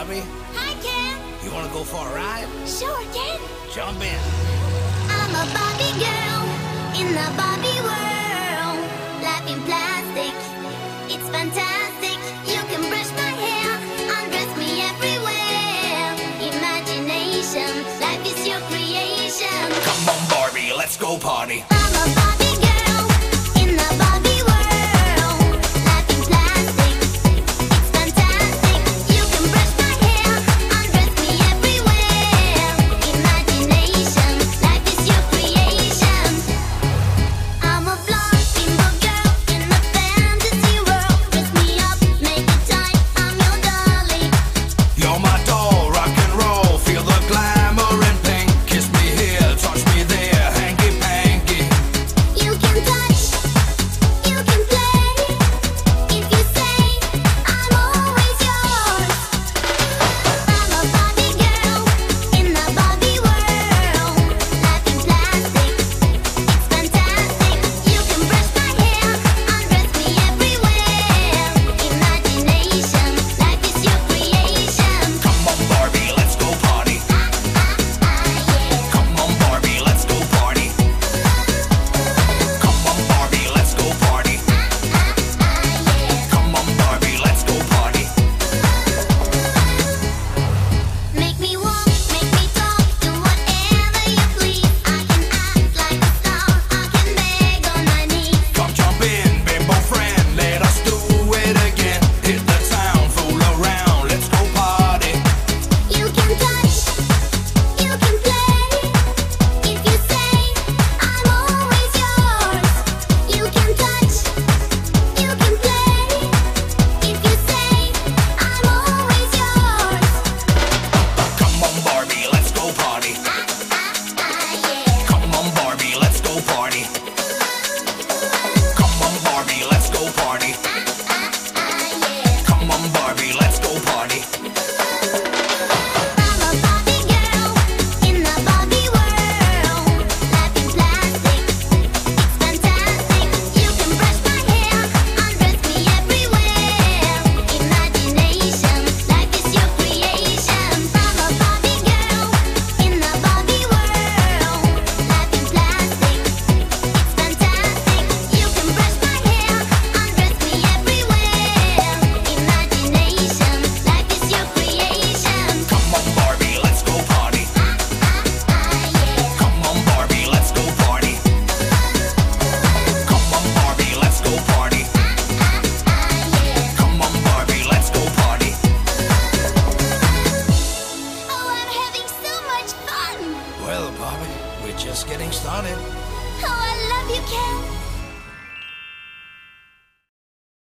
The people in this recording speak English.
Barbie. Hi, Ken. You wanna go for a ride? Sure, Ken. Jump in. I'm a Barbie girl in the Barbie world. Life in plastic, it's fantastic. You can brush my hair, undress me everywhere. Imagination, life is your creation. Come on, Barbie, let's go party. I'm a Barbie girl in the Barbie world. Life in plastic, it's fantastic. You can brush my hair, undress me everywhere. Imagination, life is your creation. I'm a blonde bimbo girl in a fantasy world. Dress me up, make it tight, I'm your dolly. You're my doll, rock and roll. Feel the glamour and pink. Kiss me here, touch me there, hanky panky. You can touch, you can play. If you say I'm always yours. I'm a Barbie girl in the Barbie world. Life in plastic, it's fantastic. You can brush my hair, undress me everywhere. Imagination, life is your creation. Come on, Barbie, let's go party. Come on, Barbie, let's go party. Come on, Barbie, let's go party. Come on, Barbie, let's go party. Make me walk, make me talk, do whatever you please. I can act like a star, I can beg on my knees. Come jump in, bimbo friend, let us do it again. Hit the town, fool around, let's go party. You can touch, you can play. If you say I'm always yours. You can touch, you can play. If you say I'm always yours. Come on, Barbie, let's go party. Come on, Barbie, let's go party. Come on, Barbie, let's go party. Come on, Barbie, let's go party. I'm a Barbie girl in the Barbie world. Life in plastic, it's fantastic. You can brush my hair, undress me everywhere. Imagination, life is your creation. I'm a Barbie girl in the Barbie world. Life in plastic, it's fantastic. You can brush my hair, undress me everywhere. Imagination, life is your creation. Come on, Barbie, let's go party. Come on, Barbie, let's go party. Come on, Barbie, let's go party. Come on, Barbie, let's go party. Oh, I'm having so much fun! Well, Barbie, we're just getting started.